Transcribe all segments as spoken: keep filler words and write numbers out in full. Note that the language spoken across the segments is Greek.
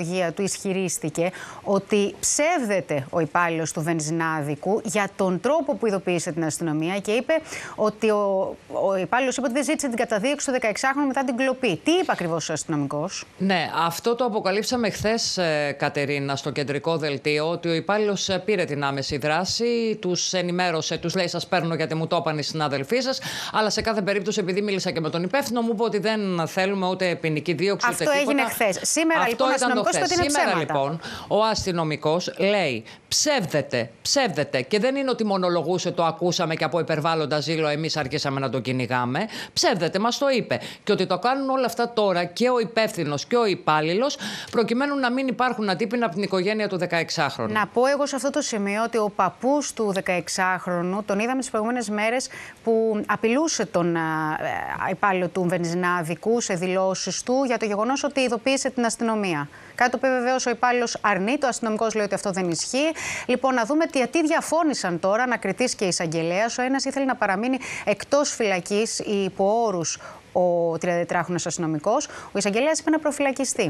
δικαιολογία του ισχυρίστηκε ότι ψεύδεται ο υπάλληλος του βενζινάδικου για τον τρόπο που ειδοποίησε την αστυνομία και είπε ότι ο, ο υπάλληλος είπε ότι δεν ζήτησε την καταδίωξη του δεκαεξάχρονου μετά την κλοπή. Τι είπε ακριβώς ο αστυνομικός? Ναι, αυτό το αποκαλύψαμε χθες, Κατερίνα, στο κεντρικό δελτίο, ότι ο υπάλληλος πήρε την άμεση δράση, τους ενημέρωσε, τους λέει: σας παίρνω γιατί μου το είπαν οι συνάδελφοί σας. Αλλά σε κάθε περίπτωση, επειδή μίλησα και με τον υπεύθυνο, μου είπε ότι δεν θέλουμε ούτε ποινική δίωξη ούτε αυτό τίποτα. Αυτό έγινε χθες. Σήμερα αυτό λοιπόν ο αστυνομικός είπε ότι είναι Σήμερα ψέματα. λοιπόν ο αστυνομικός λέει: ψεύδεται, ψεύδεται. Και δεν είναι ότι μονολογούσε, το ακούσαμε και από υπερβάλλοντα ζήλο εμείς αρχίσαμε να το κυνηγάμε. Ψεύδεται, μας το είπε. Και ότι το κάνουν όλα αυτά τώρα και ο υπεύθυνος και ο υπάλληλος, προκειμένου να μην υπάρχουν ατύπηνα από την οικογένεια του δεκαεξάχρονου. Να πω εγώ σε αυτό το σημείο ότι ο παππούς του δεκαεξάχρονου τον είδαμε τις προηγούμενες μέρες που απειλούσε τον υπάλληλο του βενζινάδικου σε δηλώσεις του για το γεγονός ότι ειδοποίησε την αστυνομία. Κάτι το οποίο βεβαίως ο υπάλληλος αρνείται, ο αστυνομικός λέει ότι αυτό δεν ισχύει. Λοιπόν, να δούμε τι, τι διαφώνησαν τώρα ανακριτής και εισαγγελέας. Ο ένας ήθελε να παραμείνει εκτός φυλακής υπό όρους ο τριανταετράχρονος αστυνομικός. Ο εισαγγελέας είπε να προφυλακιστεί.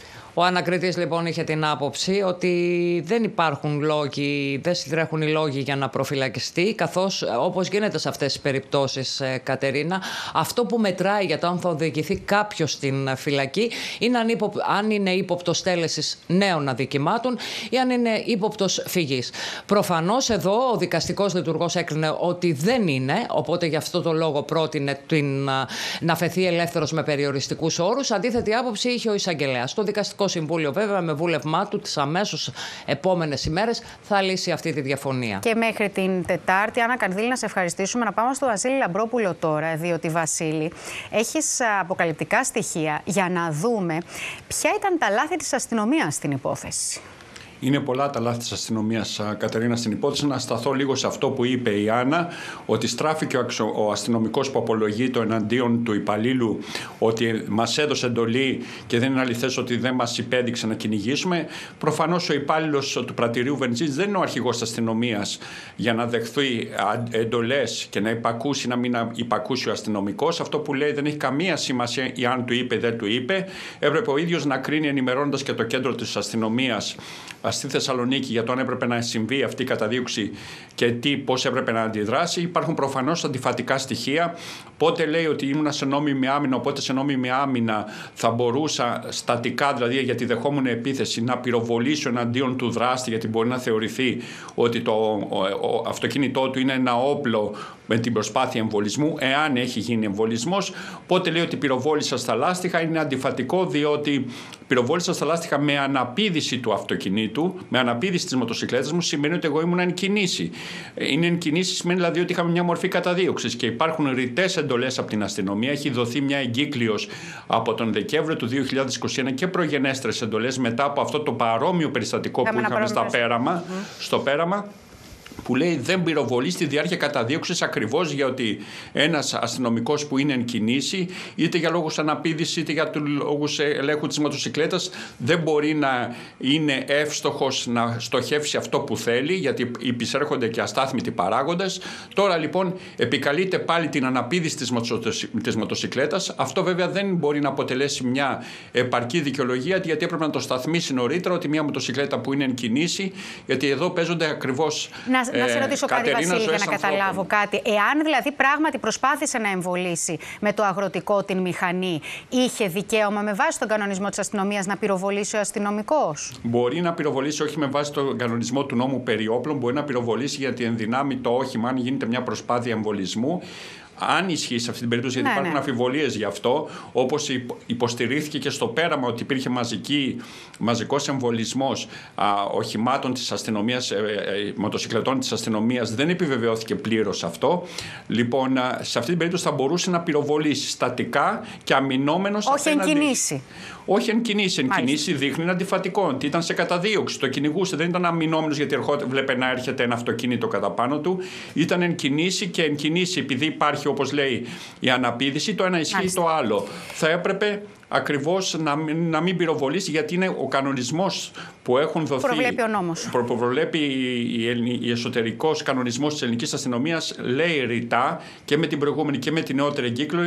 Ο ανακριτής λοιπόν είχε την άποψη ότι δεν υπάρχουν λόγοι, δεν συντρέχουν οι λόγοι για να προφυλακιστεί, καθώς όπως γίνεται σε αυτές τις περιπτώσεις, Κατερίνα, αυτό που μετράει για το αν θα οδηγηθεί κάποιος στην φυλακή είναι αν, υπο, αν είναι ύποπτος τέλεσης νέων αδικημάτων ή αν είναι ύποπτος φυγής. Προφανώς εδώ ο δικαστικός λειτουργός έκρινε ότι δεν είναι, οπότε γι' αυτό το λόγο πρότεινε την, να φεθεί ελεύθερος με περιοριστικούς όρους. Αντίθετη άποψη είχε ο εισαγγελέας. Το δικαστικό Συμβούλιο, βέβαια, με βούλευμά του τις αμέσως επόμενες ημέρες θα λύσει αυτή τη διαφωνία. Και μέχρι την Τετάρτη, Άννα Κανδύλη, να σε ευχαριστήσουμε. Να πάμε στο Βασίλη Λαμπρόπουλο τώρα, διότι, Βασίλη, έχεις αποκαλυπτικά στοιχεία για να δούμε ποια ήταν τα λάθη της αστυνομίας στην υπόθεση. Είναι πολλά τα λάθη της αστυνομίας, Κατερίνα, στην υπόθεση. Να σταθώ λίγο σε αυτό που είπε η Άννα, ότι στράφηκε ο αστυνομικός που απολογεί το εναντίον του υπαλλήλου, ότι μας έδωσε εντολή και δεν είναι αληθές ότι δεν μας υπέδειξε να κυνηγήσουμε. Προφανώς ο υπάλληλος του πρατηρίου Βενζίνης δεν είναι ο αρχηγός της αστυνομίας για να δεχθεί εντολές και να υπακούσει, να μην υπακούσει ο αστυνομικός. Αυτό που λέει δεν έχει καμία σημασία ή αν του είπε ή δεν του είπε. Έπρεπε ο ίδιος να κρίνει, ενημερώνοντας και το κέντρο της αστυνομίας στη Θεσσαλονίκη για το αν έπρεπε να συμβεί αυτή η καταδίωξη και τι, πώς έπρεπε να αντιδράσει. Υπάρχουν προφανώς αντιφατικά στοιχεία. Πότε λέει ότι ήμουν σε νόμιμη άμυνα, οπότε σε νόμιμη άμυνα θα μπορούσα στατικά, δηλαδή γιατί δεχόμουν επίθεση, να πυροβολήσω εναντίον του δράστη, γιατί μπορεί να θεωρηθεί ότι το ο, ο, αυτοκίνητό του είναι ένα όπλο με την προσπάθεια εμβολισμού, εάν έχει γίνει εμβολισμός. Πότε λέει ότι πυροβόλησα στα λάστιχα, είναι αντιφατικό, διότι πυροβόλησα στα λάστιχα με αναπήδηση του αυτοκινήτου, με αναπήδηση της μοτοσυκλέτας μου, σημαίνει ότι εγώ ήμουν εν κινήσει. Είναι εν κινήσει, σημαίνει δηλαδή ότι είχαμε μια μορφή καταδίωξης και υπάρχουν ρητές εντολές από την αστυνομία. Έχει δοθεί μια εγκύκλειος από τον Δεκέμβριο του δύο χιλιάδες είκοσι ένα και προγενέστερες εντολές μετά από αυτό το παρόμοιο περιστατικό που είχαμε στα πέραμα, mm-hmm. στο πέραμα, που λέει δεν πυροβολεί στη διάρκεια καταδίωξης, ακριβώς γιατί ένας αστυνομικός που είναι εν κινήσει, είτε για λόγους αναπήδησης είτε για λόγους ελέγχου της μοτοσυκλέτας, δεν μπορεί να είναι εύστοχος να στοχεύσει αυτό που θέλει, γιατί υπησέρχονται και αστάθμητοι παράγοντες. Τώρα λοιπόν επικαλείται πάλι την αναπήδηση της, μοτοσυ... της μοτοσυκλέτας. Αυτό βέβαια δεν μπορεί να αποτελέσει μια επαρκή δικαιολογία, γιατί έπρεπε να το σταθμίσει νωρίτερα ότι μια μοτοσυκλέτα που είναι εν κινήσει, γιατί εδώ παίζονται ακριβώς. Να, να σε ρωτήσω κάτι, Βασίλη, για να καταλάβω κάτι. Εάν δηλαδή πράγματι προσπάθησε να εμβολήσει με το αγροτικό την μηχανή, είχε δικαίωμα με βάση τον κανονισμό της αστυνομίας να πυροβολήσει ο αστυνομικός? Μπορεί να πυροβολήσει όχι με βάση τον κανονισμό του νόμου περί όπλων, μπορεί να πυροβολήσει γιατί ενδυνάμει το όχημα, αν γίνεται μια προσπάθεια εμβολισμού. Αν ισχύει σε αυτή την περίπτωση, γιατί ναι, υπάρχουν ναι. αμφιβολίες γι' αυτό, όπως υποστηρίχθηκε και στο πέραμα ότι υπήρχε μαζική, μαζικός εμβολισμός α, οχημάτων της αστυνομίας, ε, ε, μοτοσυκλετών της αστυνομίας, δεν επιβεβαιώθηκε πλήρως αυτό. Λοιπόν, α, σε αυτή την περίπτωση θα μπορούσε να πυροβολήσει στατικά και αμυνόμενος. Όχι εν κινήσει. Όχι εν κινήσει. Εν κινήσει δείχνει αντιφατικό. Ότι ήταν σε καταδίωξη. Το κυνηγούσε. Δεν ήταν αμυνόμενος γιατί ερχόταν, βλέπε να έρχεται ένα αυτοκίνητο κατά πάνω του. Ήταν εν κινήσει και εν κινήσει επειδή υπάρχει, όπως λέει, η αναπήδηση, το ένα ισχύει Μάλιστα. το άλλο. Θα έπρεπε ακριβώς να, να μην πυροβολήσει, γιατί είναι ο κανονισμός που έχουν δοθεί. Προβλέπει ο νόμος. Προ, προβλέπει η, η, η εσωτερικός κανονισμός της ελληνικής αστυνομίας, λέει ρητά και με την προηγούμενη και με την νεότερη εγκύκλωση,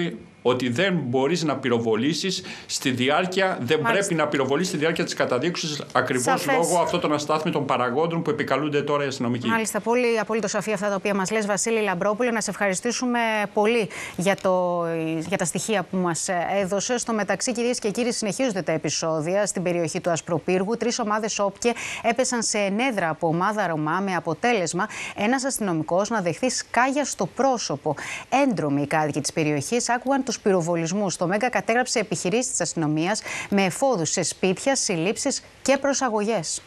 ότι δεν μπορείς να πυροβολήσεις στη διάρκεια, δεν Μάλιστα. πρέπει να πυροβολήσεις στη διάρκεια της καταδίκωσης, ακριβώς λόγω αυτών των αστάθμιτων παραγόντων που επικαλούνται τώρα οι αστυνομικοί. Μάλιστα, πολύ απόλυτο σαφή αυτά τα οποία μας λες, Βασίλη Λαμπρόπουλε. Να σε ευχαριστήσουμε πολύ για, το, για τα στοιχεία που μας έδωσε. Στο μεταξύ, κυρίες και κύριοι, συνεχίζονται τα επεισόδια στην περιοχή του Ασπροπύργου. Τρεις ομάδες όπκε έπεσαν σε ενέδρα από ομάδα Ρωμά, με αποτέλεσμα ένας αστυνομικός να δεχθεί σκάγια στο πρόσωπο. Έντρομοι οι κάτοικοι της περιοχής άκουγαν τους πυροβολισμούς. Το Μέγκα κατέγραψε επιχειρήσεις της αστυνομίας με εφόδους σε σπίτια, συλλήψεις και προσαγωγές.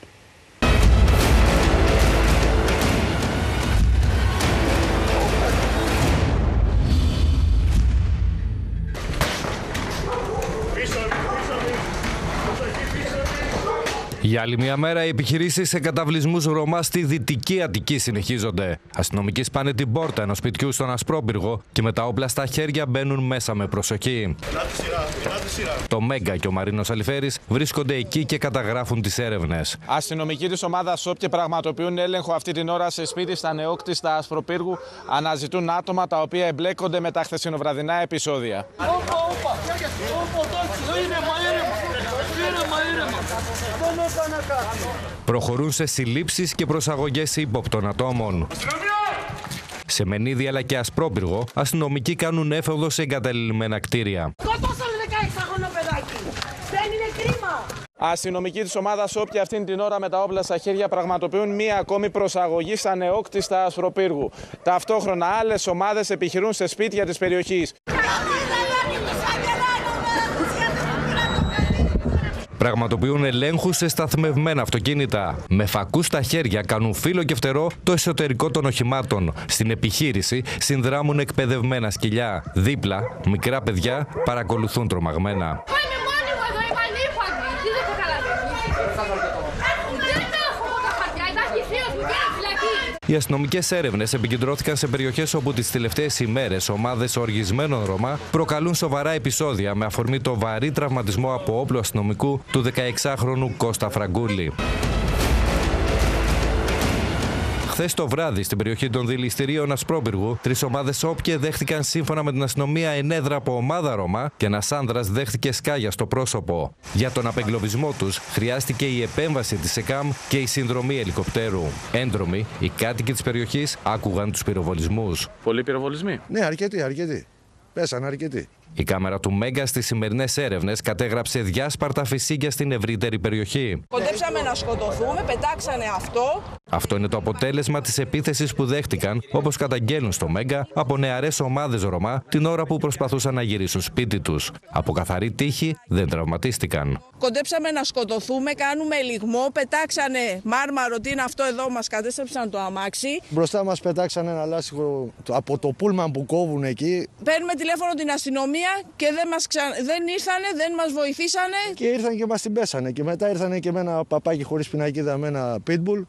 Για άλλη μια μέρα, οι επιχειρήσεις σε καταβλισμούς Ρωμά στη Δυτική Αττική συνεχίζονται. Αστυνομικοί σπάνε την πόρτα ενός σπιτιού στον Ασπρόπυργο και με τα όπλα στα χέρια μπαίνουν μέσα με προσοχή. Το Μέγκα και ο Μαρίνος Αλιφέρης βρίσκονται εκεί και καταγράφουν τις έρευνες. Αστυνομικοί της ομάδας όπκε πραγματοποιούν έλεγχο αυτή την ώρα σε σπίτι στα νεόκτιστα Ασπροπύργου. Αναζητούν άτομα τα οποία εμπλέκονται με τα χθεσινοβραδινά επεισόδια. Προχωρούν σε συλλήψεις και προσαγωγές ύποπτων ατόμων. Σε Μενίδη αλλά και Ασπρόπυργο, αστυνομικοί κάνουν έφοδο σε εγκαταλειμμένα κτίρια. Σκοτώσαμε δεκαέξαχρονο παιδάκι. Δεν είναι κρίμα. Αστυνομικοί της ομάδας όπκε αυτήν την ώρα με τα όπλα στα χέρια πραγματοποιούν μία ακόμη προσαγωγή στα νεόκτιστα Ασπροπύργου. Ταυτόχρονα άλλες ομάδες επιχειρούν σε σπίτια της περιοχής. Πραγματοποιούν ελέγχους σε σταθμευμένα αυτοκίνητα. Με φακούς στα χέρια κάνουν φύλλο και φτερό το εσωτερικό των οχημάτων. Στην επιχείρηση συνδράμουν εκπαιδευμένα σκυλιά. Δίπλα, μικρά παιδιά παρακολουθούν τρομαγμένα. Οι αστυνομικές έρευνες επικεντρώθηκαν σε περιοχές όπου τις τελευταίες ημέρες ομάδες οργισμένων Ρωμά προκαλούν σοβαρά επεισόδια με αφορμή το βαρύ τραυματισμό από όπλο αστυνομικού του δεκαεξάχρονου Κώστα Φραγκούλη. Χθες το βράδυ, στην περιοχή των δηληστηρίων Ασπρόπυργου, τρεις ομάδες όπκε δέχτηκαν σύμφωνα με την αστυνομία ενέδρα από ομάδα Ρωμά και ένας άνδρας δέχτηκε σκάγια στο πρόσωπο. Για τον απεγκλωβισμό τους χρειάστηκε η επέμβαση της ΕΚΑΜ και η συνδρομή ελικοπτέρου. Έντρομοι, οι κάτοικοι της περιοχής άκουγαν τους πυροβολισμούς. Πολλοί πυροβολισμοί. Ναι, αρκετοί, αρκετοί. Πέσαν αρκετοί. Η κάμερα του Μέγκα στις σημερινές έρευνες κατέγραψε διάσπαρτα φυσίγγια στην ευρύτερη περιοχή. Κοντέψαμε να σκοτωθούμε, πετάξανε αυτό. Αυτό είναι το αποτέλεσμα της επίθεσης που δέχτηκαν, όπως καταγγέλνουν στο Μέγκα, από νεαρές ομάδες Ρωμά την ώρα που προσπαθούσαν να γυρίσουν σπίτι τους. Από καθαρή τύχη δεν τραυματίστηκαν. Κοντέψαμε να σκοτωθούμε, κάνουμε λιγμό, πετάξανε μάρμαρο, τι είναι αυτό εδώ, μας κατέστρεψαν το αμάξι. Μπροστά μας πετάξανε ένα λάστιχο από το πούλμαν που κόβουν εκεί. Παίρνουμε τηλέφωνο την αστυνομία και δεν, μας ξα... δεν ήρθανε, δεν μας βοηθήσανε. Και ήρθαν και μας την πέσανε. Και μετά ήρθανε και με ένα παπάκι χωρίς πινακίδα, με ένα pitbull.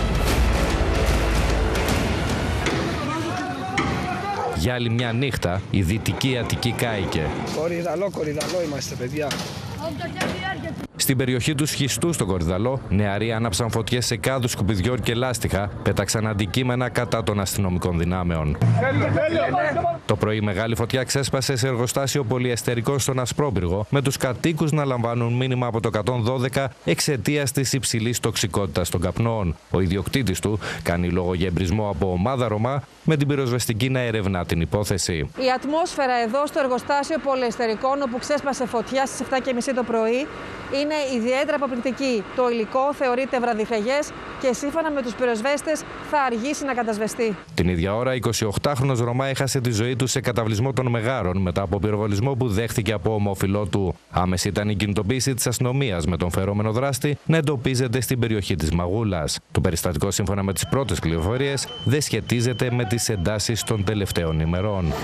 Για άλλη μια νύχτα, η Δυτική Αττική κάηκε. Κορυδαλό, κορυδαλό είμαστε, παιδιά. Στην περιοχή του Σχιστού στο Κορυδαλό, νεαροί άναψαν φωτιές σε κάδους σκουπιδιών και λάστιχα, πέταξαν αντικείμενα κατά των αστυνομικών δυνάμεων. Το πρωί μεγάλη φωτιά ξέσπασε σε εργοστάσιο πολυεστερικών στον Ασπρόπυργο, με τους κατοίκους να λαμβάνουν μήνυμα από το εκατόν δώδεκα εξαιτίας της υψηλής τοξικότητας των καπνών. Ο ιδιοκτήτης του κάνει λόγο για εμπρισμό από ομάδα Ρωμά, με την πυροσβεστική να ερευνά την υπόθεση. Η ατμόσφαιρα εδώ στο εργοστάσιο πολυεστερικών, όπου ξέσπασε φωτιά στις επτά και μισή το πρωί, είναι ιδιαίτερα αποπληκτική. Το υλικό θεωρείται βραδιφραγές και σύμφωνα με τους πυροσβέστες θα αργήσει να κατασβεστεί. Την ίδια ώρα, εικοσιοκτάχρονος Ρωμά έχασε τη ζωή του σε καταβλισμό των Μεγάρων μετά από πυροβολισμό που δέχτηκε από ομοφυλό του. Άμεση ήταν η κινητοποίηση της αστυνομίας με τον φερόμενο δράστη να εντοπίζεται στην περιοχή της Μαγούλας. Το περιστατικό, σύμφωνα με τις πρώτες πληροφορίες, δεν σχετίζεται με τις εντάσεις των τελευταίων ημερών.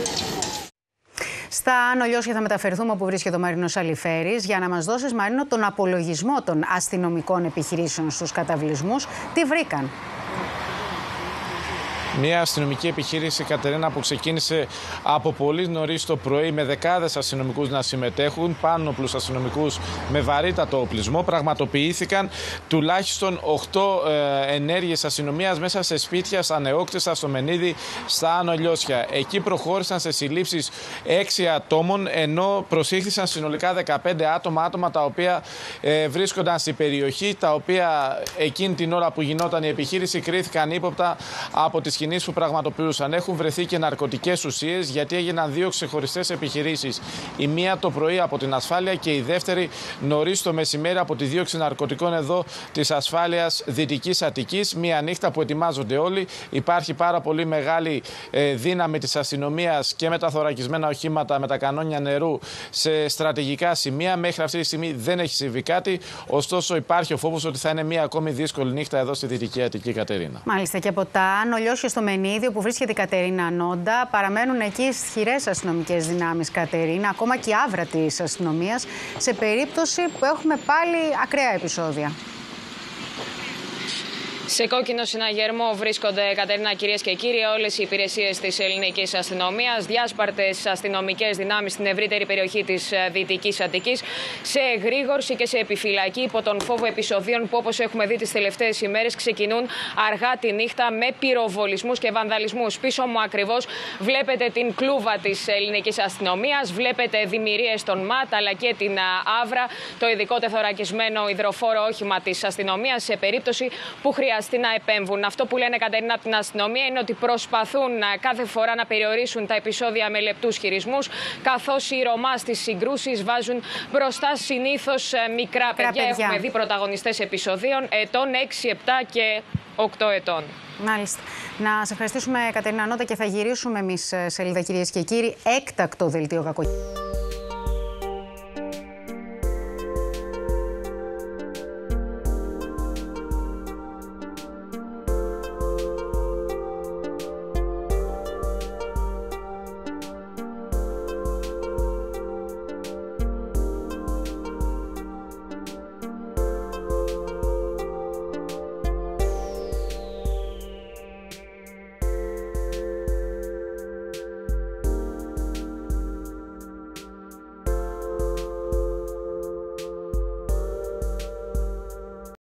Στα Άνω Λιώσια θα μεταφερθούμε όπου βρίσκεται ο Μαρίνος Αλιφέρης για να μας δώσεις, Μαρίνο, τον απολογισμό των αστυνομικών επιχειρήσεων στους καταβλισμούς. Τι βρήκαν? Μια αστυνομική επιχείρηση, Κατερίνα, που ξεκίνησε από πολύ νωρίς το πρωί με δεκάδες αστυνομικούς να συμμετέχουν, πάνωπλους αστυνομικούς με βαρύτατο οπλισμό. Πραγματοποιήθηκαν τουλάχιστον οκτώ ε, ενέργειες αστυνομίας μέσα σε σπίτια στα Νεόκτιστα, στο Μενίδη, στα Άνω Λιώσια. Εκεί προχώρησαν σε συλλήψεις έξι ατόμων, ενώ προσήχθησαν συνολικά δεκαπέντε άτομα, άτομα τα οποία ε, βρίσκονταν στην περιοχή, τα οποία εκείνη την ώρα που γινόταν η επιχείρηση κρίθηκαν ύποπτα από τις κινήσεις που πραγματοποιούσαν. Έχουν βρεθεί και ναρκωτικές ουσίες, γιατί έγιναν δύο ξεχωριστές επιχειρήσεις. Η μία το πρωί από την ασφάλεια και η δεύτερη νωρίς το μεσημέρι από τη δίωξη ναρκωτικών εδώ της ασφάλειας Δυτικής Αττικής. Μία νύχτα που ετοιμάζονται όλοι. Υπάρχει πάρα πολύ μεγάλη ε, δύναμη της αστυνομίας και με τα θωρακισμένα οχήματα, με τα κανόνια νερού σε στρατηγικά σημεία. Μέχρι αυτή τη στιγμή δεν έχει συμβεί κάτι. Ωστόσο, υπάρχει ο φόβος ότι θα είναι μία ακόμη δύσκολη νύχτα εδώ στη Δυτική Αττική, Κατερίνα. Μάλιστα, και από τα Άνω Λιώσια στο Μενίδη, όπου βρίσκεται η Κατερίνα Νόντα, παραμένουν εκεί ισχυρές αστυνομικές δυνάμεις, Κατερίνα, ακόμα και η άβρα της αστυνομίας, σε περίπτωση που έχουμε πάλι ακραία επεισόδια. Σε κόκκινο συναγερμό βρίσκονται, Κατερίνα, κυρίες και κύριοι, όλες οι υπηρεσίες της ελληνικής αστυνομίας, διάσπαρτες αστυνομικές δυνάμεις στην ευρύτερη περιοχή της Δυτικής Αττικής, σε εγρήγορση και σε επιφυλακή υπό τον φόβο επεισοδίων που, όπως έχουμε δει τις τελευταίες ημέρες, ξεκινούν αργά τη νύχτα με πυροβολισμούς και βανδαλισμούς. Πίσω μου ακριβώς βλέπετε την κλούβα της ελληνικής αστυνομίας, βλέπετε δημιουργίες στον ΜΑΤ αλλά και την άβρα, το ειδικό τεθωρακισμένο υδροφόρο όχημα της αστυνομίας, σε περίπτωση που χρειάζεται να επέμβουν. Αυτό που λένε, Κατερίνα, από την αστυνομία είναι ότι προσπαθούν κάθε φορά να περιορίσουν τα επεισόδια με λεπτούς χειρισμούς, καθώς οι Ρωμά στις συγκρούσεις βάζουν μπροστά συνήθως μικρά παιδιά. παιδιά. Έχουμε δει πρωταγωνιστές επεισοδίων ετών έξι, επτά και οκτώ ετών. Μάλιστα. Να σε ευχαριστήσουμε, Κατερίνα Νόντα, και θα γυρίσουμε εμείς σελίδα, κυρίες και κύριοι, έκτακτο δελτίο κακοκαιρίου.